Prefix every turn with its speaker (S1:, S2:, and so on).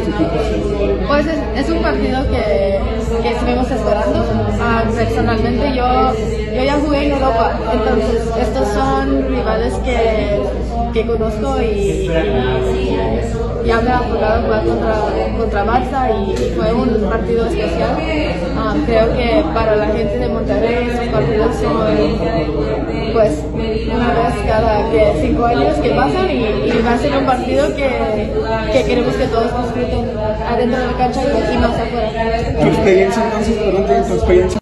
S1: Pues es un partido que estuvimos esperando. Personalmente yo ya jugué en Europa, entonces estos son rivales que conozco y ya me ha tocado jugar contra Barça y fue un partido especial. Creo que para la gente de Monterrey esos partidos son pues una vez cada 5 años que pasan y va a ser un partido que queremos que todos disfruten adentro de la cancha y más afuera.
S2: Tu experiencia entonces, perdón, tu experiencia